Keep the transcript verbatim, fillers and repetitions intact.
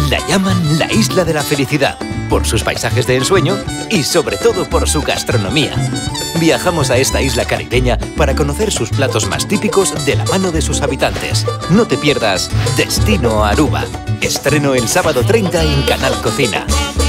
La llaman la Isla de la Felicidad, por sus paisajes de ensueño y sobre todo por su gastronomía. Viajamos a esta isla caribeña para conocer sus platos más típicos de la mano de sus habitantes. No te pierdas Destino Aruba. Estreno el sábado treinta en Canal Cocina.